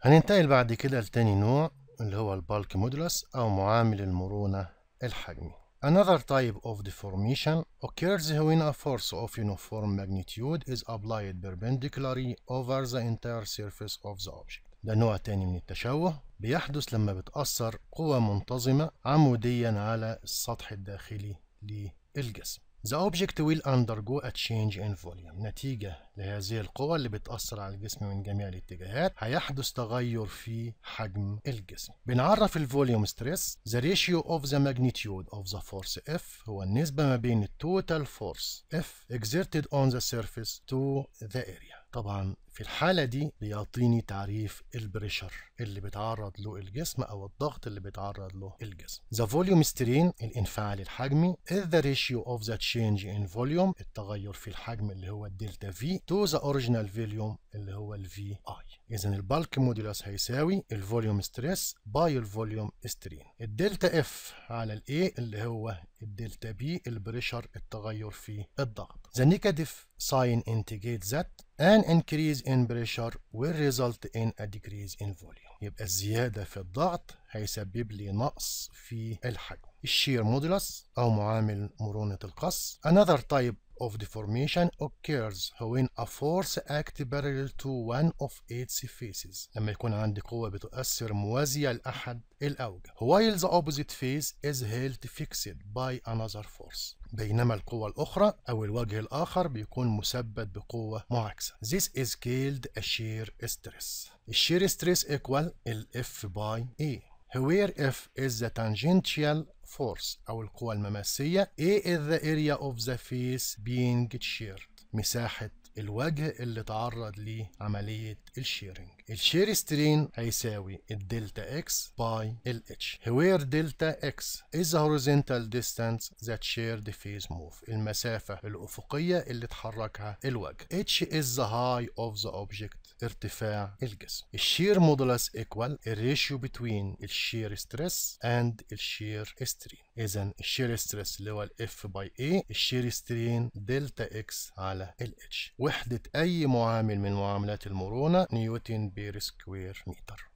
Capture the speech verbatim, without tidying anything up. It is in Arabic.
هننتقل بعد كده لتاني نوع اللي هو البالك مودولس أو معامل المرونة الحجمي. Another type of deformation occurs when a force of uniform magnitude is applied perpendicularly over the entire surface of the object. ده نوع تاني من التشوه بيحدث لما بتأثر قوة منتظمة عموديا على السطح الداخلي للجسم. The object will undergo a change in volume. نتيجة لهذه القوة اللي بتأثر على الجسم من جميع الاتجاهات هيحدث تغير في حجم الجسم. بنعرف الفوليوم ستريس the ratio of the magnitude of the force F هو النسبة ما بين التوتال فورس F exerted on the surface to the area. طبعا في الحالة دي بيعطيني تعريف البريشر اللي بيتعرض له الجسم أو الضغط اللي بيتعرض له الجسم. The volume strain الانفعال الحجمي is the ratio of the change in volume التغير في الحجم اللي هو الدلتا V to the original volume اللي هو ال في آي. إذا البالك مودولس هيساوي الفوليوم ستريس باي الفوليوم سترين. الدلتا F على ال A اللي هو الدلتا B البريشر التغير في الضغط. The negative sign indicates that an increase in pressure will result in a decrease in volume. يبقى الزيادة في الضغط هيسبب لي نقص في الحجم. الشير مودولس أو معامل مرونة القص. Another type of deformation occurs when a force acts parallel to one of its faces. لما يكون عندي قوة بتؤثر موازية لأحد الأوجه. While the opposite face is held fixed by another force. بينما القوة الأخرى أو الوجه الآخر بيكون مثبت بقوة معاكسة. This is called a shear stress. الشير stress equal ال F by A. Where F is the tangential force أو القوة المماسية. A is the area of the face being sheared. مساحة الوجه اللي تعرض لعملية الشيرنج. الشير سترين هيساوي الدلتا اكس باي ال اتش. where delta x is the horizontal distance that shared face move. المسافة الأفقية اللي تحركها الوجه. h is the height of the object. ارتفاع الجسم. الشير مودولس equal الريشيو between الشير ستريس and الشير سترين. إذا الشير ستريس اللي هو ال F by A الشير سترين دلتا اكس على ال اتش. وحدة أي معامل من معاملات المرونة نيوتن بير سكوير متر.